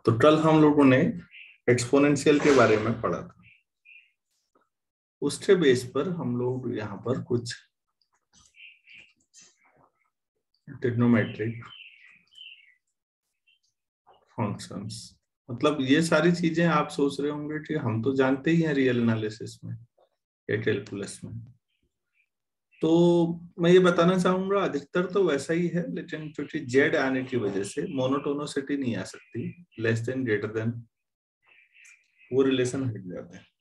तो कल हम लोगों ने एक्सपोनेंशियल के बारे में पढ़ा था। उसके बेस पर हम लोग यहाँ पर कुछ ट्रिग्नोमेट्रिक फंक्शंस, मतलब ये सारी चीजें आप सोच रहे होंगे कि हम तो जानते ही हैं रियल एनालिसिस में या कैलकुलस में। तो मैं ये बताना चाहूंगा अधिकतर तो वैसा ही है, लेकिन क्योंकि जेड आने की वजह से मोनोटोनोसिटी नहीं आ सकती, लेस देन ग्रेटर देन वो रिलेशन हट जाते हैं।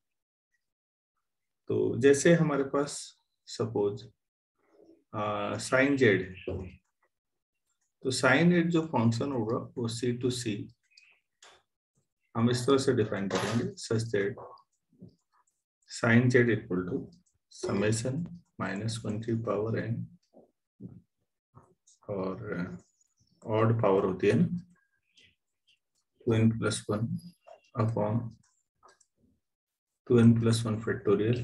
तो जैसे हमारे पास सपोज साइन जेड है, तो साइन जेड जो फंक्शन होगा वो सी टू सी हम इस तरह से डिफाइन करेंगे such that sine z equal to summation -1 की पावर n, और ऑड पावर होती है ना 2n+1 upon 2n+1 factorial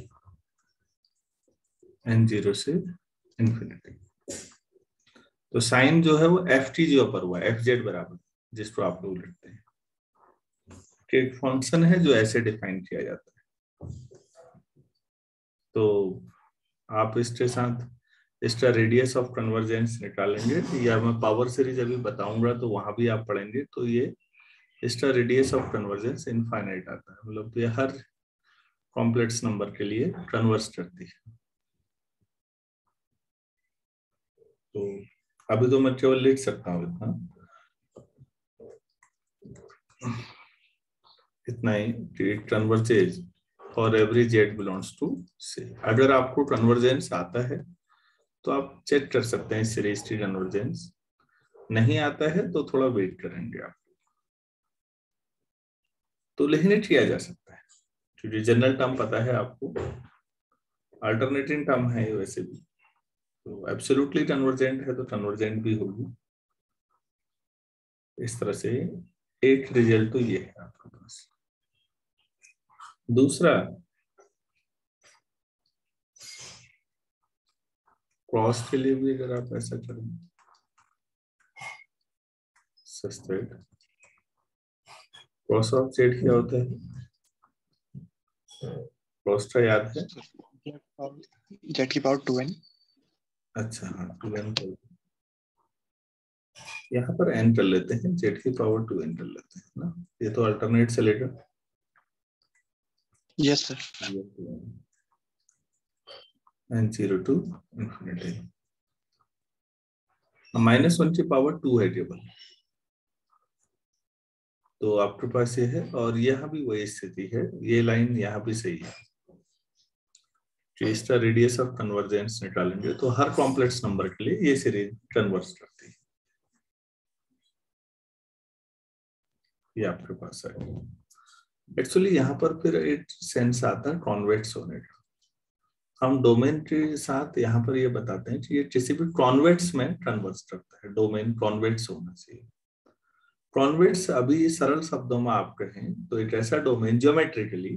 n 0 से इंफिनिटी। तो साइन जो है वो एफ टी जो पर हुआ एफ जेड बराबर, जिसको आप लोग लिखते हैं, एक फंक्शन है जो ऐसे डिफाइन किया जाता है। तो आप इसके साथ इसका रेडियस ऑफ कन्वर्जेंस निकालेंगे, या मैं पावर सीरीज अभी बताऊंगा तो वहां भी आप पढ़ेंगे। तो ये इसका रेडियस ऑफ कन्वर्जेंस इनफाइनाइट आता है, मतलब ये हर कॉम्प्लेक्स नंबर के लिए कन्वर्स करती है। तो अभी तो मैं केवल लिख सकता हूँ इतना ही कि convergence for every z belongs to C. अगर आपको कन्वर्जेंस आता है तो आप चेक कर सकते हैं सीरीज की कन्वर्जेंस, नहीं आता है तो थोड़ा वेट करेंगे आप। तो लिखने किया जा सकता है क्योंकि जनरल टर्म पता है आपको, अल्टरनेटिंग टर्म है ये वैसे भी। तो एब्सोल्युटली कन्वर्जेंट है तो कन्वर्जेंट भी होगी। इस तरह से एक रिजल्ट तो ये है आपके पास। दूसरा, क्रॉस के लिए भी अगर आप ऐसा करें सस्टेड क्रॉस ऑफ जेड क्या होता है, क्रॉस का याद है? जेड की पावर 2n। अच्छा हाँ 2n, यहाँ पर n कर लेते हैं, जेड की पावर 2n कर लेते हैं ना, ये तो अल्टरनेट चलेगा। Yes sir. n 0 to infinity, -1 की पावर 2 है केवल, तो आपके पास ये है। और यहाँ भी वही स्थिति है, ये लाइन यहाँ भी सही है कि इसका रेडियस ऑफ कन्वर्जेंस निकालेंगे तो हर कॉम्प्लेक्स नंबर के लिए ये सीरीज कन्वर्स करती है। ये आपके पास है। एक्चुअली यहाँ पर फिर एक सेंस आता है कॉन्वेक्स होने का। हम डोमेन के साथ यहाँ पर ये बताते हैं कि ये किसी भी कॉन्वेक्स में कन्वर्स करता है, डोमेन कॉन्वेक्स होना चाहिए। कॉन्वेक्स अभी सरल शब्दों में आप कहें तो एक ऐसा डोमेन ज्योमेट्रिकली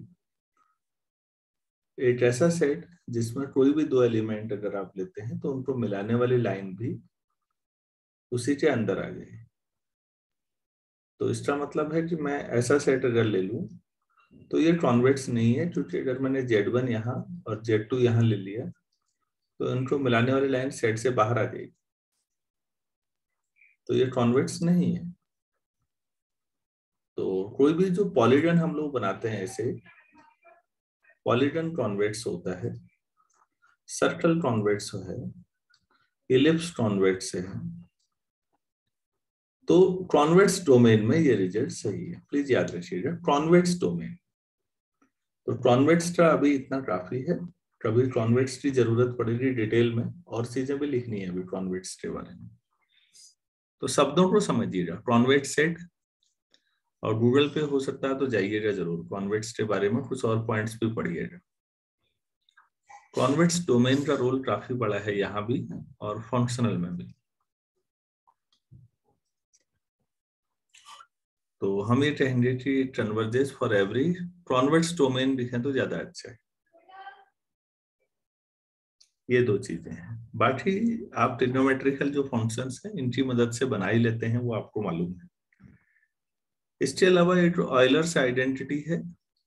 एक ऐसा सेट जिसमें कोई भी दो एलिमेंट अगर आप लेते हैं तो उनको मिलाने वाली लाइन भी उसी के अंदर आ जाए। तो इसका मतलब है कि मैं ऐसा सेट अगर ले लूं तो ये कॉन्वेक्स नहीं है, क्योंकि अगर मैंने Z1 यहाँ और Z2 यहाँ ले लिया तो इनको मिलाने वाली लाइन सेट से बाहर आ जाएगी, तो ये कॉन्वेक्स नहीं है। तो कोई भी जो पॉलीगन हम लोग बनाते हैं ऐसे, पॉलीगन कॉन्वेक्स होता है, सर्कल कॉन्वेक्स है, इलिप्स कॉन्वेक्स है। तो कॉन्वेक्स डोमेन में ये रिजल्ट सही है, प्लीज याद रखिएगा कॉन्वेक्स डोमेन। तो कॉन्वेक्स का अभी इतना काफी है, कभी कॉन्वेक्स की जरूरत पड़ेगी डिटेल में, और चीजें भी लिखनी है अभी कॉन्वेक्स के बारे में। तो शब्दों को समझिएगा, कॉन्वेक्स सेट, और गूगल पे हो सकता है तो जाइएगा जरूर, कॉन्वेक्स के बारे में कुछ और पॉइंट्स भी पढ़िएगा। कॉन्वेक्स डोमेन का रोल काफी बड़ा है यहाँ भी और फंक्शनल में भी। तो हम ये कहेंगे कि convergence for every convex domain लिखें तो ज्यादा अच्छा है। ये दो चीजें हैं, बाकी आप ट्रिग्नोमेट्रिकल जो फंक्शंस हैं इनकी मदद से बना ही लेते हैं, वो आपको मालूम है। इसके अलावा एक ऑयलर्स आइडेंटिटी है,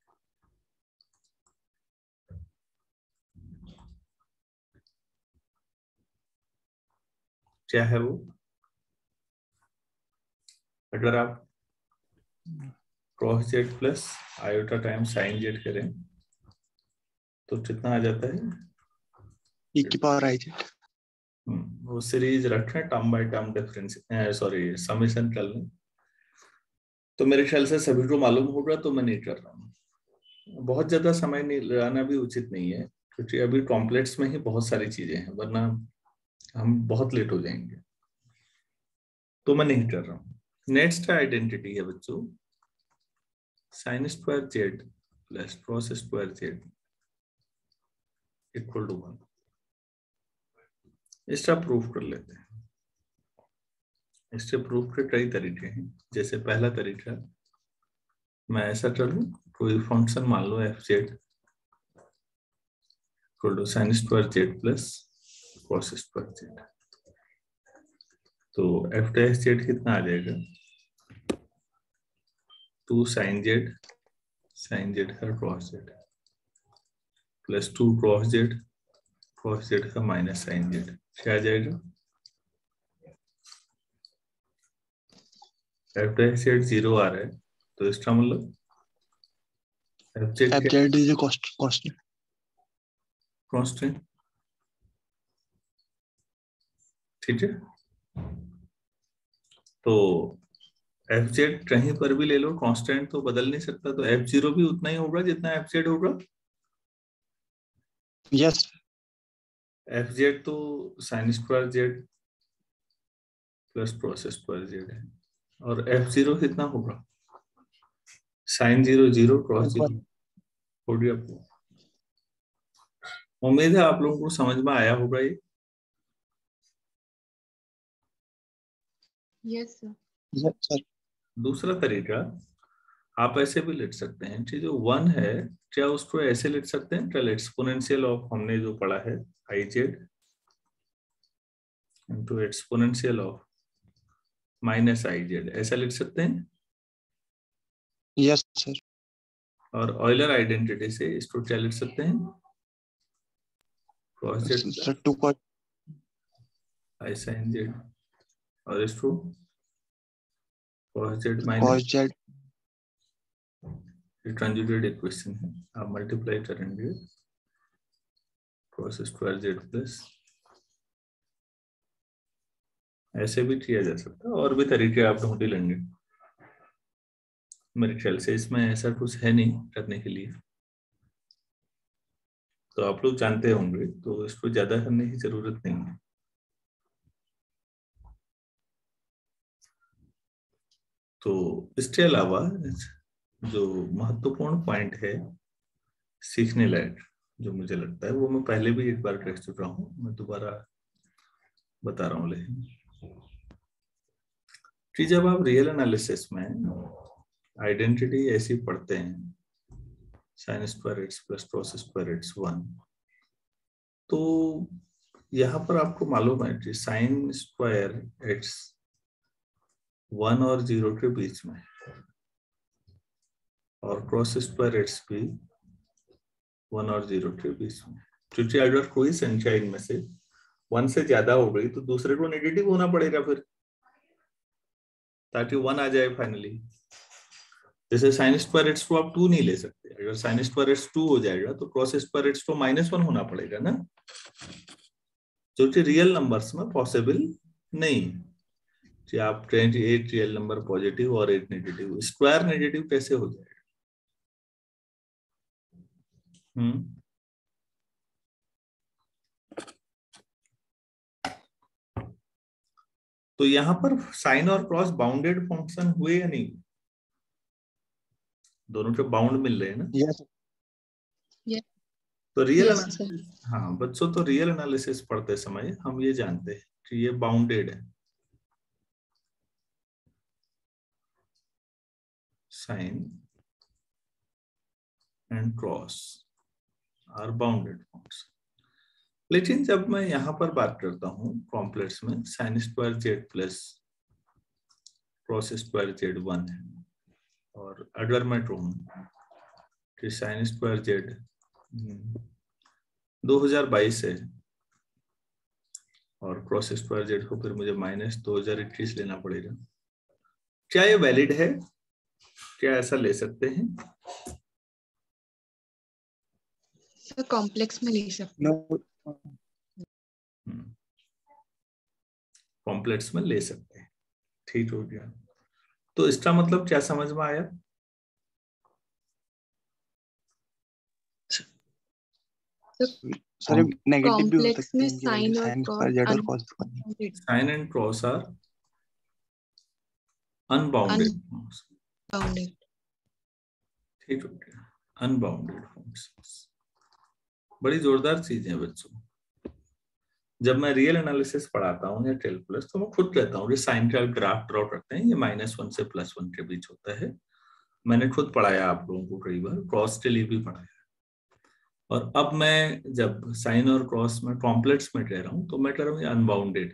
क्या है वो? अगर आप cos z plus iota time sine z करें तो कितना आ जाता है? e की पावर आई जेड। वो सीरीज रखें, term by term difference, sorry summation कर लें, तो मेरे ख्याल से सभी को मालूम होगा, तो मैं नहीं कर रहा हूँ। बहुत ज्यादा समय नहीं लगाना भी उचित नहीं है, क्योंकि अभी कॉम्प्लेक्स में ही बहुत सारी चीजें हैं, वरना हम बहुत लेट हो जाएंगे, तो मैं नहीं कर रहा हूँ। नेक्स्ट आइडेंटिटी है बच्चों sine square z plus cos square z equal to 1। इसका प्रूफ कर लेते हैं। इसके प्रूफ के कई तरीके हैं। जैसे पहला तरीका, मैं ऐसा करूं, कोई फंक्शन मान लो f z equal to sine square z plus cos square z, तो एफ डैश जेड कितना आ जाएगा? 2 साइन जेड का cos z plus 2 cos z का माइनस साइन जेड, क्या आ जाएगा? एफ डैश जेड 0 आ रहा है, तो इसका मतलब f z is constant. Constant, ठीक है। तो एफ जेड कहीं पर भी ले लो, कांस्टेंट तो बदल नहीं सकता, तो एफ जीरो भी उतना ही होगा जितना एफ जेड होगा। यस। एफ जेड तो sine square z plus cos square z है, और एफ जीरो कितना होगा? Sine zero zero cos zero हो गया। उम्मीद है आप लोगों को समझ में आया होगा ये। Yes sir. Yes sir. दूसरा तरीका, आप ऐसे भी लिख सकते हैं कि जो 1 है, क्या उसको ऐसे लिख सकते हैं, कल एक्सपोनेंशियल ऑफ हमने जो पढ़ा है i z into exponential of minus i z, ऐसा लिख सकते हैं। Yes sir. और ऑयलर आइडेंटिटी से इसको क्या लिख सकते हैं? cos z sir 2 cos i sin z, और इसको cos z cos minus, z conjugate equation है, आप मल्टीप्लाई करेंगे cos स्क्वायर z प्लस, ऐसे भी किया जा सकता है, और भी तरीके आप ढूंढ ही लेंगे। मेरे ख्याल से इसमें ऐसा कुछ है नहीं करने के लिए, तो आप लोग जानते होंगे, तो इसको ज्यादा करने की जरूरत नहीं है। तो इसके अलावा जो महत्वपूर्ण पॉइंट है सीखने लायक, जो मुझे लगता है, वो मैं पहले भी एक बार कह चुका हूँ, मैं दोबारा बता रहा हूँ, लेकिन कि जब आप रियल एनालिसिस में आइडेंटिटी ऐसी पढ़ते हैं, sine square x plus cos square x 1, तो यहाँ पर आपको मालूम है कि साइन स्क्वायर एक्स 1 और 0 के बीच में, और कॉस स्क्वायर एक्स भी 1 और 0 के बीच में, क्योंकि अगर कोई संख्या इनमें से 1 से ज्यादा हो गई तो दूसरे को नेगेटिव होना पड़ेगा फिर, ताकि 1 आ जाए फाइनली। जैसे साइन स्क्वायर एक्स को आप 2 नहीं ले सकते, अगर साइन स्क्वायर एक्स 2 हो जाएगा तो कॉस स्क्वायर एक्स को -1 होना पड़ेगा ना, जो कि रियल नंबर्स में पॉसिबल नहीं, कि आप कहें कि एक रियल नंबर पॉजिटिव और एक नेगेटिव, स्क्वायर नेगेटिव कैसे हो जाएगा? तो यहाँ पर साइन और क्रॉस बाउंडेड फंक्शन हुए या नहीं? दोनों के बाउंड मिल रहे हैं ना? यस तो रियल Yes, एनालिसिस, हाँ बच्चों, तो रियल एनालिसिस पढ़ते समय हम ये जानते हैं कि ये बाउंडेड है, sine and cos are bounded function. लेकिन जब मैं यहाँ पर बात करता हूँ कॉम्प्लेक्स में, sine square z plus cos square z 1 है, और अगर मैं कहूँ कि साइन स्क्वायर जेड 2022 है और क्रॉस स्क्वायर जेड को फिर मुझे -2021 लेना पड़ेगा, क्या ये वैलिड है? क्या ऐसा ले सकते हैं? सर कॉम्प्लेक्स में ले सकते हैं। कॉम्प्लेक्स में ले सकते हैं, ठीक हो गया। तो इसका मतलब क्या समझ में आया? सर नेगेटिव भी हो कॉम्प्लेक्स सकते में हैं, साइन और साइन स्क्वायर जेड और cos sine and cos are unbounded, unbounded, ठीक हो गया, अनबाउंडेड फंक्शंस। बड़ी जोरदार चीज है बच्चों। जब मैं रियल एनालिसिस पढ़ाता हूँ या कैलकुलस, तो मैं खुद कहता हूँ कि साइन का ग्राफ ड्रॉ करते हैं, ये -1 से +1 के बीच होता है। मैंने खुद पढ़ाया आप लोगों को कई बार, क्रॉस के लिए भी पढ़ाया। और अब मैं जब साइन और क्रॉस में कॉम्प्लेक्स में कह रहा हूँ, तो मैं कह रहा हूँ ये अनबाउंडेड,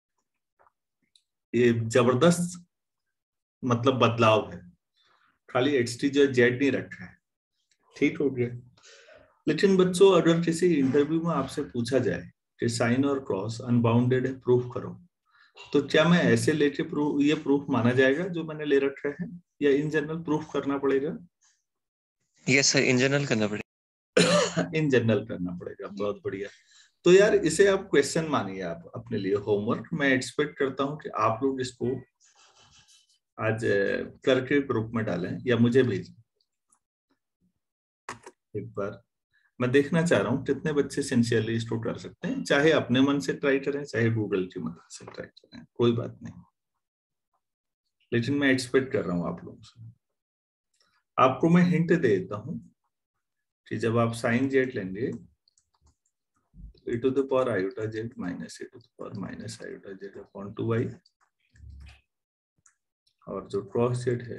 ये जबरदस्त मतलब बदलाव है, खाली एक्सटी जो जेड नहीं रखा है, ठीक हो गया। लेकिन बच्चों अगर किसी इंटरव्यू में आपसे पूछा जाए कि साइन और क्रॉस अनबाउंडेड है, प्रूफ करो, तो क्या मैं ऐसे लेके ये प्रूफ माना जाएगा जो मैंने ले रखा है, या इन जनरल प्रूफ करना पड़ेगा? यस सर, इन जनरल करना पड़ेगा। इन जनरल करना पड़ेगा, बहुत बढ़िया। तो यार इसे आप क्वेश्चन मानिए, आप अपने लिए होमवर्क। मैं एक्सपेक्ट करता हूँ कि आप लोग इसको आज करके ग्रुप में डालें या मुझे भेजें। एक बार मैं देखना चाह रहा हूँ कितने बच्चे सिंसियरली इसको कर सकते हैं, चाहे अपने मन से ट्राई करें, चाहे गूगल की मदद से ट्राई करें, कोई बात नहीं। लेकिन मैं एक्सपेक्ट कर रहा हूँ आप लोगों से। आपको मैं हिंट दे देता हूँ कि जब आप साइन जेड लेंगे, e to the power iota z minus e to the power minus iota z upon 2y, और जो क्रॉस जेड है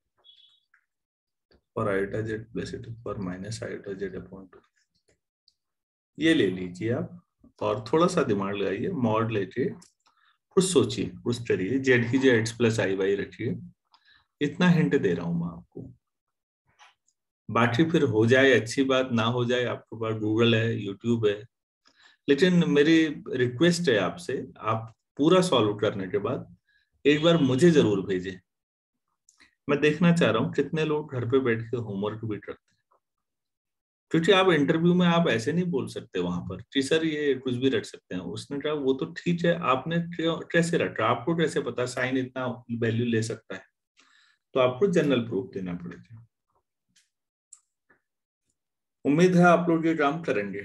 और iota z plus e to the power minus iota z upon 2, ये ले लीजिए आप। और थोड़ा सा दिमाग लगाइए, मॉड लेके कुछ सोचिए, कुछ करिए, जेड की जो एक्स प्लस आई वाई रखिए। इतना हिंट दे रहा हूं मैं आपको, बाकी फिर हो जाए अच्छी बात, ना हो जाए आपके पास गूगल है, यूट्यूब है। लेकिन मेरी रिक्वेस्ट है आपसे, आप पूरा सॉल्व करने के बाद एक बार मुझे जरूर भेजें। मैं देखना चाह रहा हूँ कितने लोग घर पे बैठ के होमवर्क भी करते हैं, क्योंकि आप इंटरव्यू में आप ऐसे नहीं बोल सकते वहां पर कि सर ये कुछ भी रख सकते हैं। उसने कहा वो तो ठीक है, आपने कैसे रखा, आपको कैसे पता साइन इतना वैल्यू ले सकता है? तो आपको जनरल प्रूफ देना पड़ेगा। उम्मीद है आप लोग ये काम करेंगे।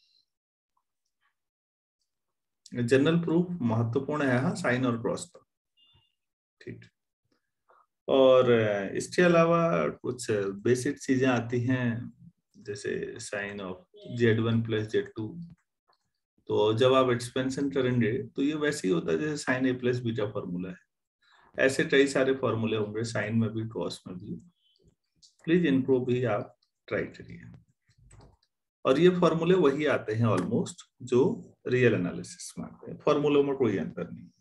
जनरल प्रूफ महत्वपूर्ण है, हाँ, साइन और क्रॉस पर, ठीक। और इसके अलावा कुछ बेसिक चीजें आती हैं, जैसे sign of z1 plus z2। तो जब आप एक्सपेंशन करेंगे तो ये वैसे ही होता है जैसे sine a plus beta formula है। ऐसे कई सारे फॉर्मूले होंगे साइन में भी, क्रॉस में भी। प्लीज इनको भी आप ट्राई करिए। और ये फॉर्मूले वही आते हैं ऑलमोस्ट जो रियल एनालिसिस में आते हैं, फॉर्मूलों में कोई अंतर नहीं।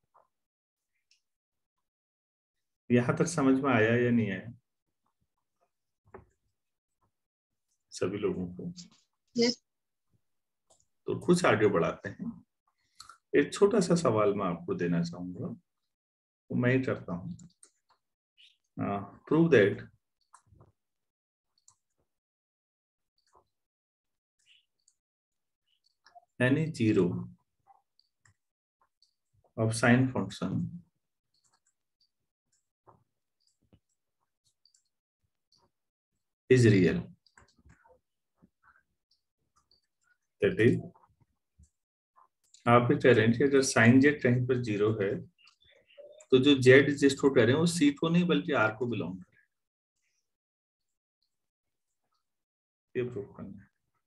यहां तक समझ में आया या नहीं आया सभी लोगों को? Yes. तो कुछ आगे बढ़ाते हैं। एक छोटा सा सवाल मैं आपको देना चाहूंगा, तो मैं ही करता हूं। Prove that any zero of sine function is real, that is, आप ये कह रहे हैं कि अगर साइन जेड कहीं पर 0 है, तो जो जेड जिसको कह रहे हैं वो सी को नहीं बल्कि आर को बिलोंग करे, ये प्रूव करना है।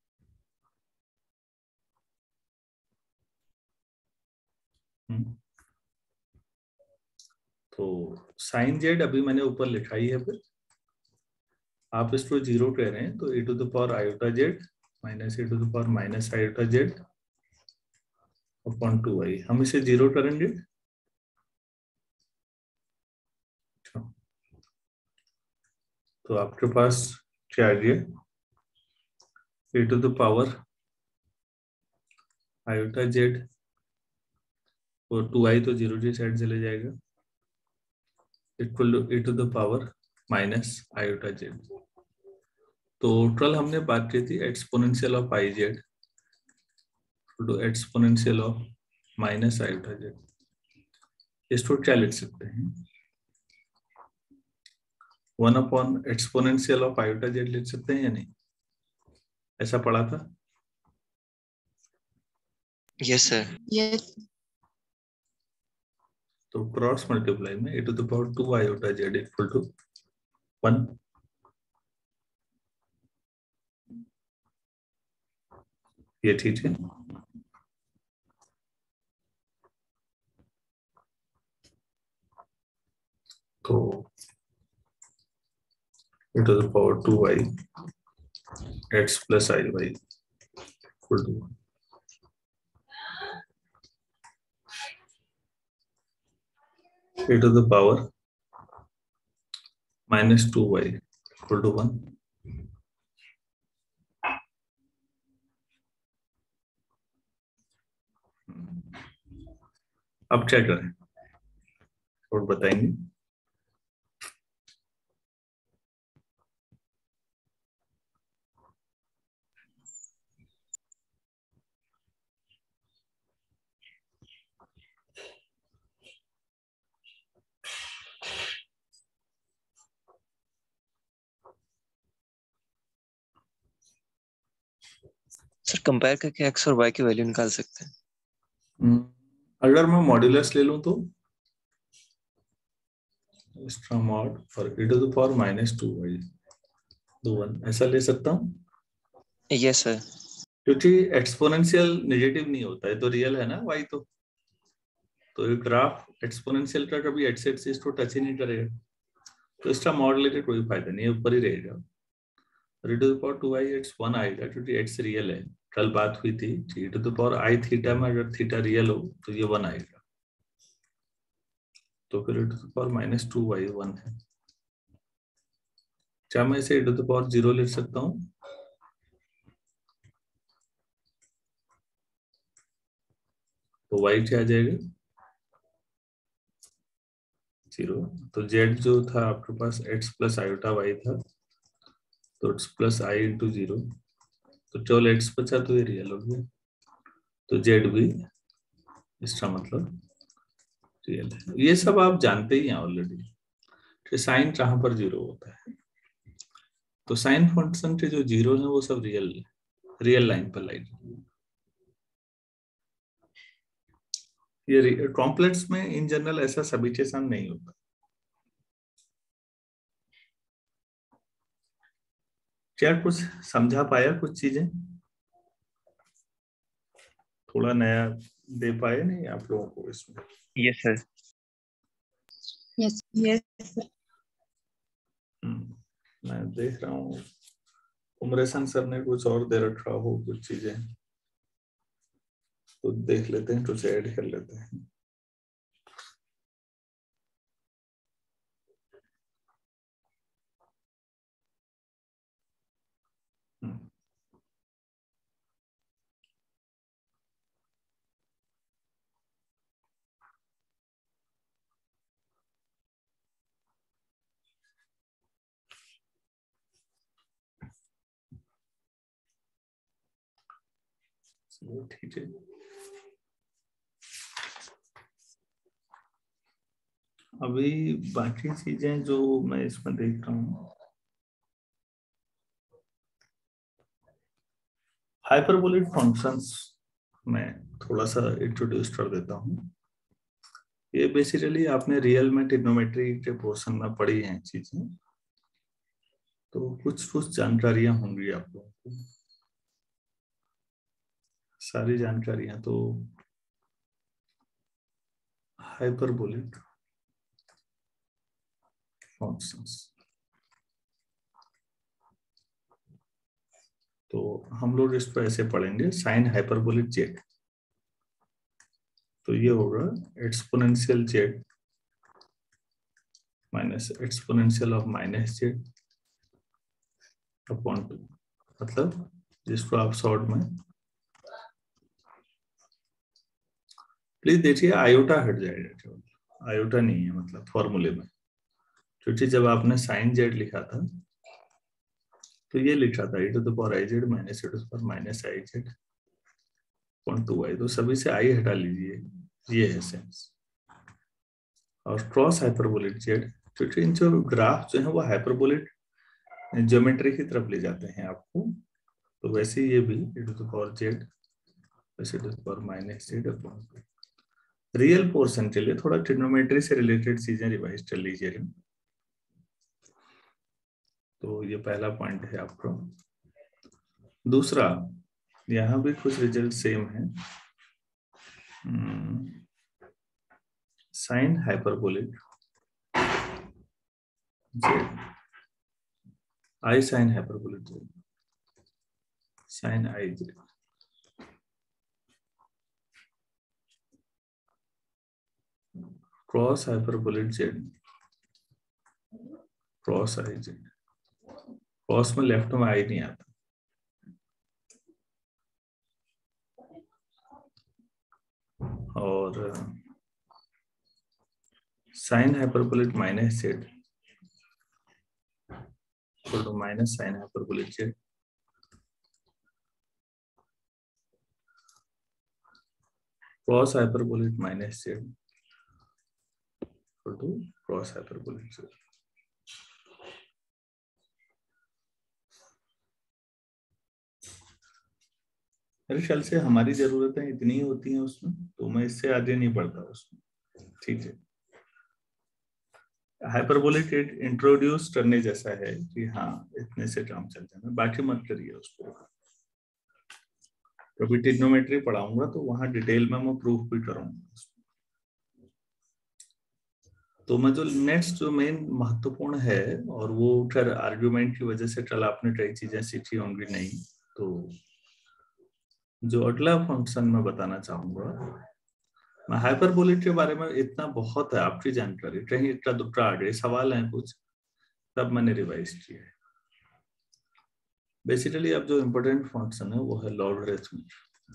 तो साइन जेड अभी मैंने ऊपर लिखा ही है, फिर आप इसको 0 कह रहे हैं तो e to the power iota z minus e to the power minus iota z upon 2y, हम इसे 0 करेंगे। तो आपके पास क्या आ गया, e to the power iota z, और 2i तो 0 की साइड चले जाएगा, equal to e to the power minus iota z। Total हमने बात की थी exponential of i z to exponential of minus iota z। इसको क्या लिख सकते हैं, 1 upon exponential of iota z लिख सकते हैं या नहीं, ऐसा पढ़ा था। Yes sir. Yes. तो क्रॉस मल्टीप्लाई में e to the power 2 iota z equal to 1। ये ठीक है। तो e to the power 2i x plus iy equal to 1। e to the power minus 2y equal to 1। अब क्या करें और बताएंगे। सर कंपेयर करके x और y की वैल्यू निकाल सकते हैं। अगर मैं मॉड्यूलस ले लूं तो एक्स्ट्रा मॉड और e to the power minus 2y तो 1 ऐसा ले सकता हूं। Yes sir. क्योंकि एक्सपोनेंशियल नेगेटिव नहीं होता है तो रियल है ना y, तो ये ग्राफ एक्सपोनेंशियल का कभी एक्स एक्सिस को टच ही नहीं करेगा, तो इसका मॉड लेके कोई फायदा नहीं है, ऊपर ही रहेगा। e to the power 2i x 1 आएगा क्योंकि x रियल है। कल बात हुई थी e to the power i theta में अगर थीटा रियल हो तो ये 1 आएगा, तो फिर e to the power minus 2y 1 है। क्या मैं इसे e to the power 0 लिख सकता हूँ, तो y क्या आ जाएगा 0। तो z जो था आपके पास x प्लस आयोटा y था, तो x प्लस आई इंटू 0, तो केवल x बचा तो ये रियल हो गया, तो z भी इसका मतलब रियल है। ये सब आप जानते ही हैं ऑलरेडी कि साइन कहाँ पर 0 होता है, तो साइन फंक्शन के जो 0 है वो सब रियल लाइन पर लाइन। ये कॉम्प्लेक्स में इन जनरल ऐसा सभी के साथ नहीं होता। क्या कुछ समझा पाया, कुछ चीजें थोड़ा नया दे पाए नहीं आप लोगों को इसमें। Yes sir. Yes. Yes. मैं देख रहा हूँ उमरेशन सर ने कुछ और दे रखा हो कुछ चीजें, तो देख लेते हैं, कुछ ऐड कर लेते हैं। ठीक है, अभी बाकी चीजें जो मैं इसमें देख रहा हूँ, हाइपरबोलिक फंक्शंस में थोड़ा सा इंट्रोड्यूस कर देता हूँ। ये बेसिकली आपने रियल में ट्रिग्नोमेट्री के पोर्शन में पढ़ी हैं चीजें, तो कुछ कुछ जानकारियां होंगी आप लोगों को, सारी जानकारियां तो हाइपरबोलिक फंक्शंस। तो हम लोग इसको ऐसे पढ़ेंगे, साइन हाइपरबोलिक जेड, तो ये होगा exponential z minus exponential of minus z upon 2, मतलब जिसको आप शॉर्ट में प्लीज देखिए आयोटा हट जाएगा केवल, आयोटा नहीं है मतलब फॉर्मूले में, क्योंकि जब आपने साइन जेड लिखा था तो ये लिखा था e to the power i z minus e to the power minus i z upon 2i, तो सभी से आई हटा लीजिए, ये है सेंस। और क्रॉस हाइपरबोलिक जेड, क्योंकि इन जो ग्राफ जो है वो हाइपरबोलिक ज्योमेट्री की तरफ ले जाते हैं आपको, तो वैसे ये भी e to the power z e to the power minus z upon 2। Real portion के लिए थोड़ा ट्रिग्नोमेट्री से रिलेटेड चीजें रिवाइज कर लीजिएगा। तो ये पहला पॉइंट है आपका। दूसरा, यहाँ भी कुछ रिजल्ट सेम है। Sine hyperbolic z, i sine hyperbolic z, sine i z, cross hyperbolic z, cross i z. Cross में लेफ्ट में आई नहीं आता, और साइन हाइपरबोलिक माइनस जेड तो minus sine hyperbolic z, cross hyperbolic minus z to cross hyperbolic z. मेरे ख्याल से हमारी जरूरतें इतनी ही होती हैं उसमें, तो मैं इससे आगे नहीं बढ़ता उसमें, ठीक है। हाइपरबोलिक इंट्रोड्यूस करने जैसा है कि हाँ इतने से काम चल जाना, बाकी मत करिए उसको। कभी ट्रिग्नोमेट्री पढ़ाऊंगा तो वहां डिटेल में मैं प्रूफ भी करूंगा। तो मैं जो नेक्स्ट जो मेन महत्वपूर्ण है, और वो खैर आर्ग्यूमेंट की वजह से कल आपने कई चीजें सीखी होंगी नहीं, तो जो अगला फंक्शन मैं बताना चाहूंगा, मैं हाइपरबोलिक के बारे में इतना बहुत है आपकी जानकारी, कहीं इतना दुखा आगे सवाल है कुछ, तब मैंने रिवाइज किया है। बेसिकली अब जो इम्पोर्टेंट फंक्शन है वो है लॉगरिथमिक।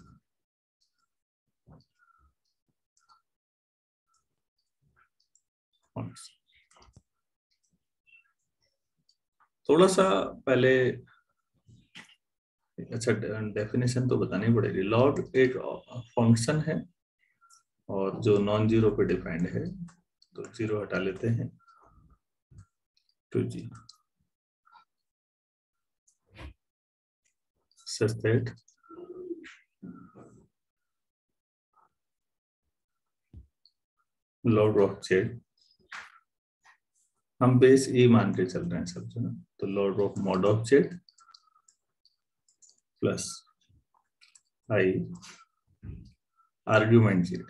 थोड़ा सा पहले, अच्छा डेफिनेशन तो बतानी पड़ेगी। लॉग एक फंक्शन है और जो नॉन जीरो पे डिफाइंड है, तो जीरो हटा लेते हैं, 2g such that log of z, हम बेस e मान के चल रहे हैं सब जो ना, तो log of mod of z plus i argument z।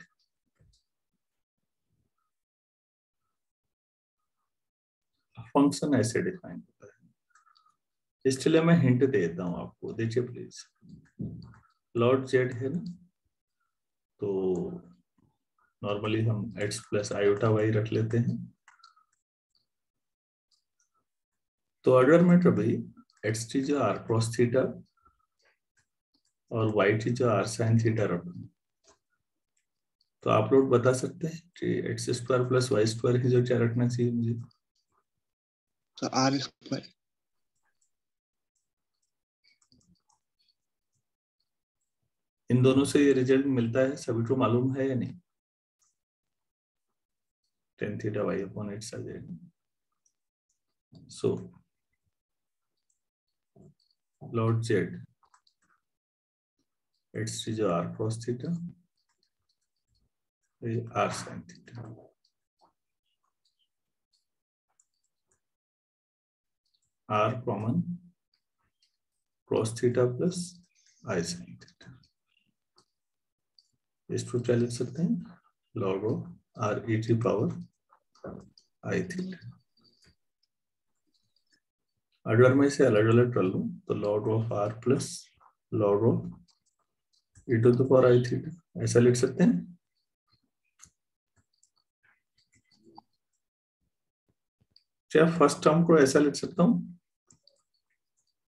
Function ऐसे डिफाइन होता है, इसलिए मैं हिंट देता हूं आपको, देखिए प्लीज। लॉग z है ना, तो नॉर्मली हम x प्लस आयोटा y रख लेते हैं। तो अगर मैं कभी x की जो r क्रॉस थीटा और y की जो r साइन थीटा रखूं, तो आप लोग बता सकते हैं कि x square plus y square की जो क्या रखना चाहिए मुझे? तो आर स्क्वायर। इन दोनों से ये रिजल्ट मिलता है, सभी को मालूम है या नहीं? tan theta y upon x आ जाएगा। सो लॉग z x की जो r क्रॉस थीटा, ये r sine theta, r common cross theta plus i sine theta, इसको क्या लिख सकते हैं? लॉग ऑफ r e की पावर i थीटा। अगर मैं इसे अलग अलग कर लूं तो log of r plus log of e to the power i theta, ऐसा लिख सकते हैं। क्या फर्स्ट टर्म को ऐसा लिख सकता हूं?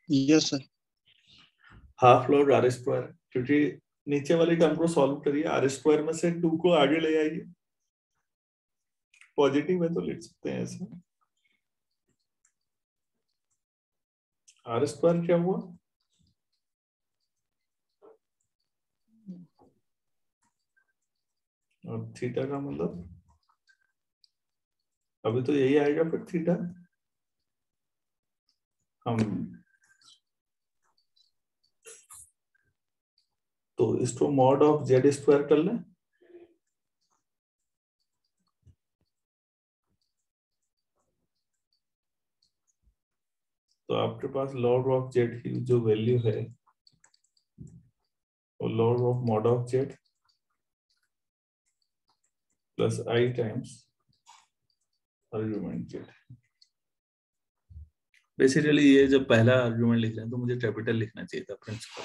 Yes sir. Half log r square, क्योंकि नीचे वाली टर्म को सॉल्व करिए, आर स्क्वायर में से 2 को आगे ले आइए, पॉजिटिव है तो लिख सकते हैं ऐसे। आर स्क्वायर क्या हुआ, और थीटा का मतलब अभी तो यही आएगा, फिर थीटा हम तो इसको मॉड ऑफ जेड स्क्वायर कर लें। तो आपके पास लॉग ऑफ जेड की जो वैल्यू है वो log of mod of z plus i times argument z. Basically ये जब पहला आर्ग्यूमेंट लिख रहे हैं तो मुझे कैपिटल लिखना चाहिए था प्रिंसिपल।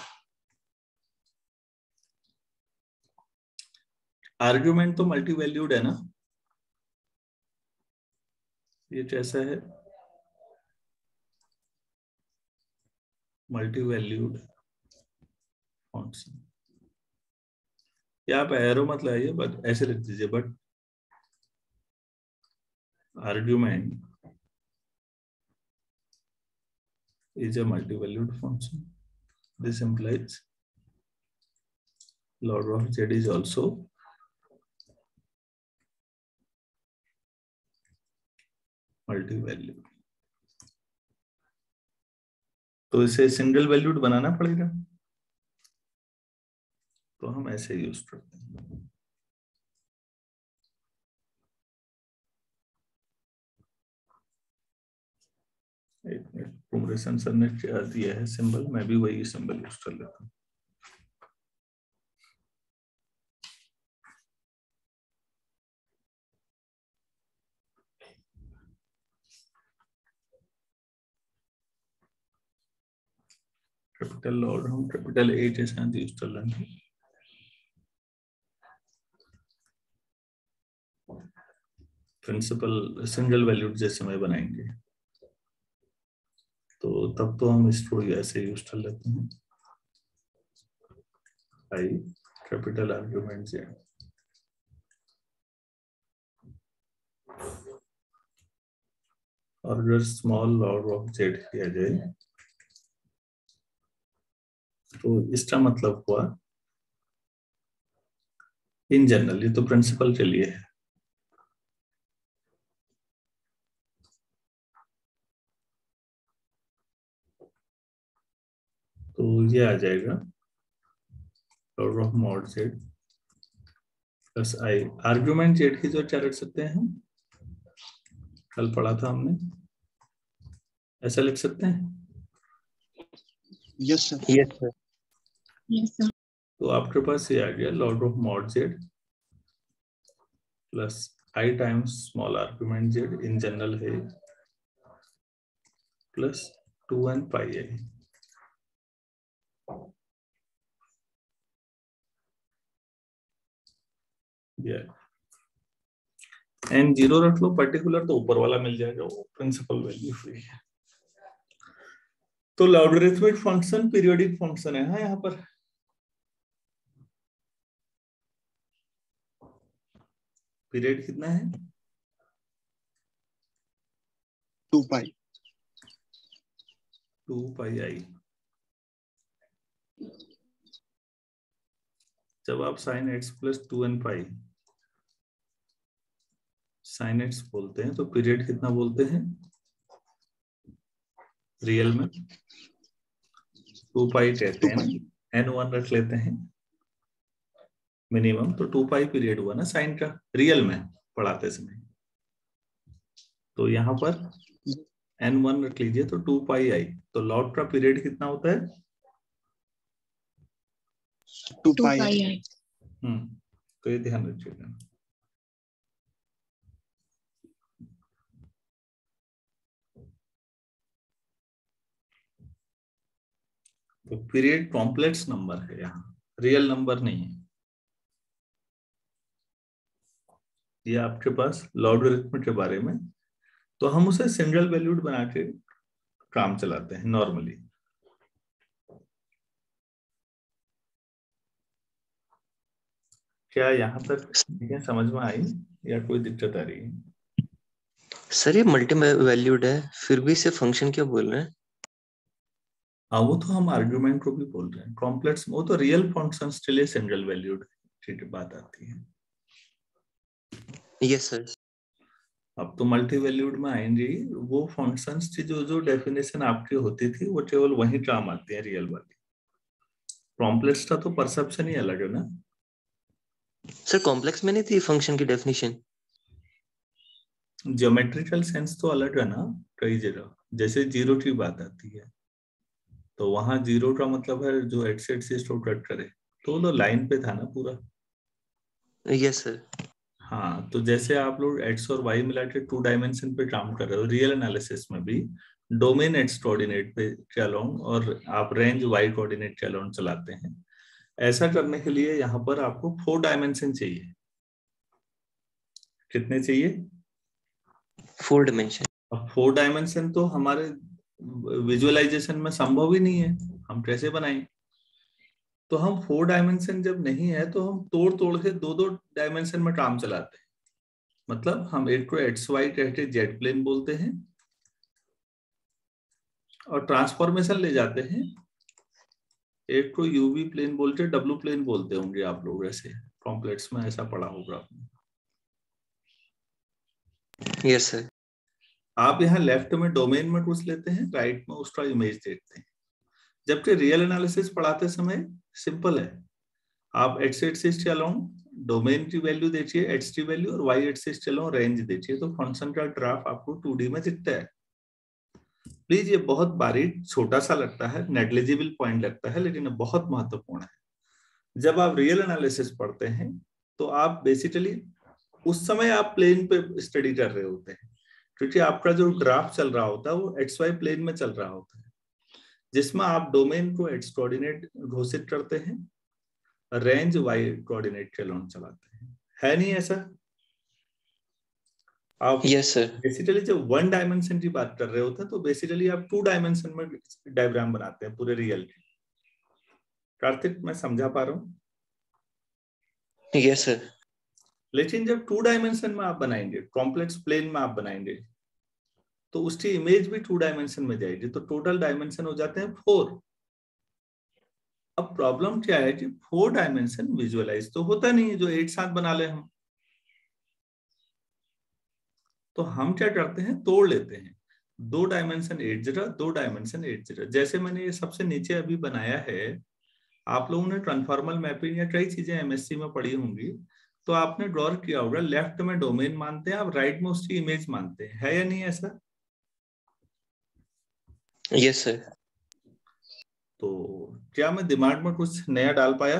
आर्ग्यूमेंट तो मल्टी वैल्यूड है ना, ये कैसा है, मल्टी वैल्यूड फंक्शन। यहाँ पे एरो मत लाइए, बट ऐसे लिख दीजिए, but argument is a multi-valued function. This implies log of z is also multi-valued. तो इसे सिंगल वैल्यूड बनाना पड़ेगा, तो हम ऐसे यूज करते हैं। एक मिनट, कुमरेशन सर ने क्या दिया है सिंबल, मैं भी वही सिंबल यूज कर लेता हूँ। कैपिटल लॉग हम कैपिटल ए के साथ यूज कर लेंगे। प्रिंसिपल सिंगल वैल्यूड जैसे में बनाएंगे तो तब तो हम इसको ऐसे यूज कर लेते हैं, आई कैपिटल आर्ग्यूमेंट जेड और अगर स्मॉल लॉग ऑफ जेड किया जाए तो इसका मतलब हुआ इन जनरल, ये तो प्रिंसिपल के लिए है, तो ये आ जाएगा log of mod z plus i. Argument z की जो क्या रख सकते हैं हम, कल पढ़ा था हमने, ऐसा लिख सकते हैं। Yes sir. Yes sir. Yes sir. तो आपके पास ये आ गया log of mod z plus i times small argument z in general है plus 2n pi i. N zero रख लो, पर्टिकुलर तो ऊपर वाला मिल जाएगा, वो प्रिंसिपल वैल्यू फ्री है। तो लॉगरिथमिक फंक्शन पीरियोडिक फंक्शन है, हाँ यहाँ पर पीरियड कितना है, 2 पाई 2 पाई आई। जब आप sine x plus 2n pi sine x बोलते हैं तो पीरियड कितना बोलते हैं रियल में, 2 पाई कहते हैं ना, n1 रख लेते हैं मिनिमम, तो 2 पाई पीरियड हुआ ना साइन का रियल में पढ़ाते समय। तो यहाँ पर n1 रख लीजिए तो 2 पाई आई, तो लॉग का पीरियड कितना होता है 2 पाई आई। तो ये ध्यान रखिएगा। तो पीरियड कॉम्प्लेक्स नंबर है, यहाँ रियल नंबर नहीं है। ये आपके पास लॉगरिथम के बारे में, तो हम उसे सिंगल वैल्यूड बना के काम चलाते हैं नॉर्मली। क्या यहाँ तक चीजें समझ में आई या कोई दिक्कत आ रही है? सर ये मल्टी वैल्यूड है, फिर भी इसे फंक्शन क्यों बोल रहे हैं? हाँ, वो तो हम आर्ग्यूमेंट को भी बोल रहे हैं। कॉम्प्लेक्स वो तो रियल फंक्शंस के लिए सिंगल वैल्यूड बात आती है। Yes sir. अब तो मल्टी वैल्यूड में आएंगे, वो फंक्शंस की जो जो डेफिनेशन आपकी होती थी वो केवल वही काम आती है रियल वाली। कॉम्प्लेक्स का तो परसेप्शन ही अलग है ना। सर कॉम्प्लेक्स में नहीं थी फंक्शन की डेफिनेशन? ज्योमेट्रिकल सेंस तो अलग है ना कई जगह। जैसे जीरो की बात आती है तो वहां जीरो का मतलब है जो एक्स एक्सिस को कट करे, तो वो लाइन पे था ना पूरा। Yes sir. हाँ, तो जैसे आप लोग एक्स और वाई मिला के 2 डायमेंशन पे काम कर रहे हो, रियल एनालिसिस में भी डोमेन एक्स कोऑर्डिनेट पे चलोंग और आप रेंज वाई कोऑर्डिनेट चलोंग चलाते हैं। ऐसा करने के लिए यहाँ पर आपको 4 डायमेंशन चाहिए। कितने चाहिए? 4 डायमेंशन। अब 4 डायमेंशन तो हमारे विजुअलाइजेशन में संभव ही नहीं है, हम कैसे बनाएं? तो हम 4 डायमेंशन जब नहीं है तो हम तोड़ तोड़ के 2-2 डायमेंशन में काम चलाते हैं। मतलब हम एक को एक्स वाई कहते जेड प्लेन बोलते हैं और ट्रांसफॉर्मेशन ले जाते हैं, एक को यूवी प्लेन बोलते डब्ल्यू प्लेन बोलते होंगे आप लोग, ऐसे कॉम्प्लेक्स में ऐसा पढ़ा होगा आपने। Yes sir. आप यहाँ लेफ्ट में डोमेन में कुछ लेते हैं, राइट में उसका इमेज देखते हैं। जबकि रियल एनालिसिस पढ़ाते समय सिंपल है, आप एक्स एक्सिस के अलोंग डोमेन की वैल्यू देखिए एक्स की वैल्यू, और वाई एक्सिस के अलोंग रेंज देखिए, तो फंक्शन का ग्राफ आपको 2D में दिखता है। प्लीज, ये बहुत बारीक छोटा सा लगता है, नेग्लिजिबल पॉइंट लगता है, लेकिन बहुत महत्वपूर्ण है। जब आप रियल एनालिसिस पढ़ते हैं तो आप बेसिकली उस समय आप प्लेन पे स्टडी कर रहे होते हैं, क्योंकि आपका जो ग्राफ चल रहा होता है वो एक्स वाई प्लेन में चल रहा होता है, जिसमें आप डोमेन को एक्स कोऑर्डिनेट घोषित करते हैं, रेंज वाई कोऑर्डिनेट के अलोंग चलाते हैं। है नहीं ऐसा? आप यस सर। बेसिकली जब 1 डायमेंशन की बात कर रहे होते हैं तो बेसिकली आप 2 डायमेंशन में डायग्राम बनाते हैं पूरे रियल के। कार्तिक, मैं समझा पा रहा हूँ? Yes sir. लेकिन जब 2 डायमेंशन में आप बनाएंगे, कॉम्प्लेक्स प्लेन में आप बनाएंगे, तो उसकी इमेज भी 2 डायमेंशन में जाएगी, तो टोटल डायमेंशन हो जाते हैं 4। अब प्रॉब्लम क्या है कि 4 डायमेंशन विजुअलाइज तो होता नहीं है जो एक साथ बना ले हम, तो हम क्या करते हैं, तोड़ लेते हैं। 2 डायमेंशन 8 जगह, 2 डायमेंशन 8 जगह। जैसे मैंने ये सबसे नीचे अभी बनाया है, आप लोगों ने ट्रांसफॉर्मल मैपिंग या कई चीजें एमएससी में पढ़ी होंगी, तो आपने गौर किया होगा, लेफ्ट में डोमेन मानते हैं आप, राइट में उसकी इमेज मानते हैं, है या नहीं ऐसा? Yes sir. तो क्या मैं दिमाग में कुछ नया डाल पाया?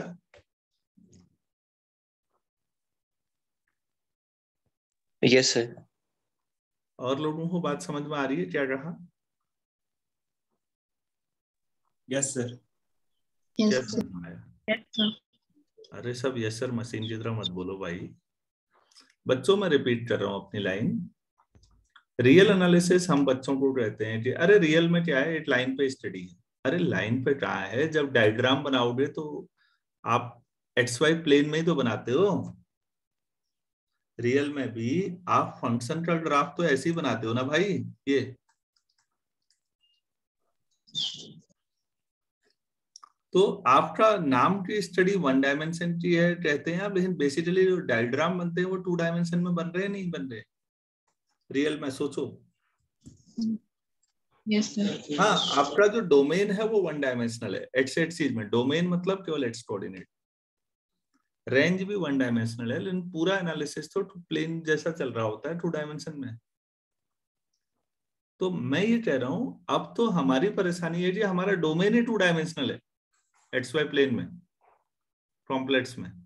Yes sir. और लोगों को बात समझ में आ रही है क्या कहा? Yes sir. यस क्या सर। समझ में आया? Yes sir. अरे सब यस सर मशीन की तरह मत बोलो भाई। बच्चों, मैं रिपीट कर रहा हूँ अपनी लाइन। रियल एनालिसिस हम बच्चों को कहते हैं कि अरे रियल में क्या है, एक लाइन पे स्टडी है। अरे लाइन पे कहाँ है, जब डायग्राम बनाओगे तो आप एक्स वाई प्लेन में ही तो बनाते हो। रियल में भी आप फंक्शन का ग्राफ तो ऐसे ही बनाते हो ना भाई। ये तो आपका नाम की स्टडी 1 डायमेंशन की है कहते हैं आप, लेकिन बेसिकली जो डायग्राम बनते हैं वो 2 डायमेंशन में बन रहे हैं, नहीं बन रहे रियल में? सोचो। Yes sir. हाँ, आपका जो डोमेन है वो 1 डायमेंशनल है एक्स एक्सिस में, डोमेन मतलब केवल एक्स कोऑर्डिनेट। रेंज भी 1 डायमेंशनल है, लेकिन पूरा एनालिसिस तो प्लेन जैसा चल रहा होता है 2 डायमेंशन में। तो मैं ये कह रहा हूं, अब तो हमारी परेशानी है कि हमारा डोमेन ही 2 डायमेंशनल है एक्स वाई प्लेन में, कॉम्प्लेक्स में।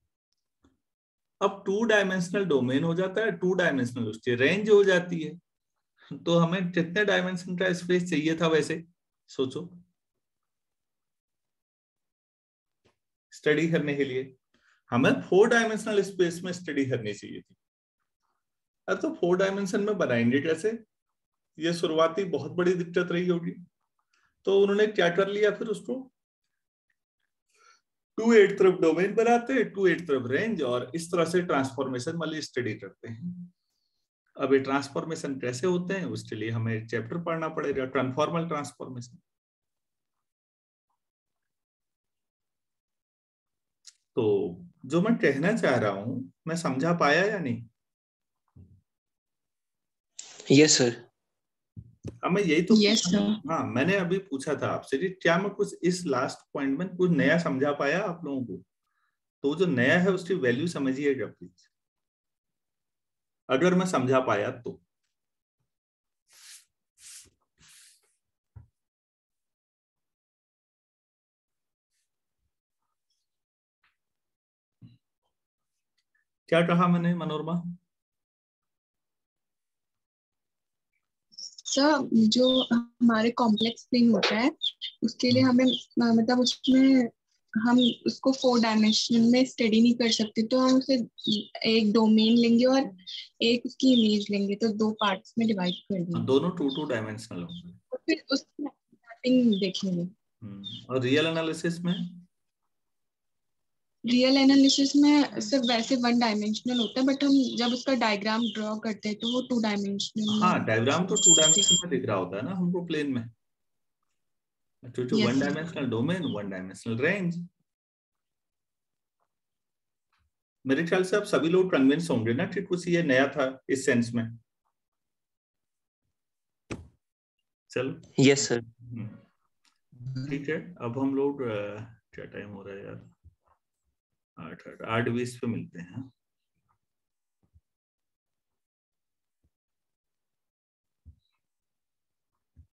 अब 2 डायमेंशनल डोमेन हो जाता है, 2 डायमेंशनल उसकी रेंज हो जाती है, तो हमें कितने डायमेंशन का स्पेस चाहिए था वैसे? सोचो, स्टडी करने के लिए हमें 4 डायमेंशनल स्पेस में स्टडी करनी चाहिए थी। अब तो 4 डायमेंशन में बनाएंगे कैसे, ये शुरुआती बहुत बड़ी दिक्कत रही होगी। तो उन्होंने क्या कर लिया फिर, उसको टू एट तरफ डोमेन बनाते हैं, टू एट तरफ रेंज, और इस तरह से ट्रांसफॉर्मेशन वाली स्टडी करते हैं। अब ये ट्रांसफॉर्मेशन कैसे होते हैं उसके लिए हमें एक चैप्टर पढ़ना पड़ेगा, कन्फॉर्मल ट्रांसफॉर्मेशन। तो जो मैं कहना चाह रहा हूं, मैं समझा पाया या नहीं? Yes sir. मैं यही तो Yes, sir. हाँ, मैंने अभी पूछा था आपसे कि क्या मैं कुछ इस लास्ट पॉइंट में कुछ नया समझा पाया आप लोगों को? तो जो नया है उसकी वैल्यू समझिएगा प्लीज, अगर मैं समझा पाया तो। क्या कहा मैंने मनोरमा? सर जो हमारे कॉम्प्लेक्स प्लेन होता है उसके लिए हमें मतलब उसमें हम उसको 4 डायमेंशन में स्टडी नहीं कर सकते, तो हम उसे एक डोमेन लेंगे और एक उसकी इमेज लेंगे, तो 2 पार्ट्स में डिवाइड कर देंगे। दोनों 2 डायमेंशनल होंगे, और फिर उसकी मैपिंग देखेंगे। और रियल एनालिसिस में? रियल एनालिसिस में सिर्फ वैसे 1 डायमेंशनल होता है, बट हम जब उसका डायग्राम ड्रॉ करते हैं तो वो 2 डायमेंशनल हाँ, में। डायग्राम तो 2 डायमेंशन में दिख रहा होता है ना हमको प्लेन में, क्योंकि 1 डायमेंशनल डोमेन, 1 डायमेंशनल रेंज। मेरे ख्याल से अब सभी लोग कन्विंस होंगे ना कि कुछ ये नया था इस सेंस में। चलो यस सर। ठीक है, अब हम लोग क्या टाइम हो रहा है यार, 8:20 पे मिलते हैं।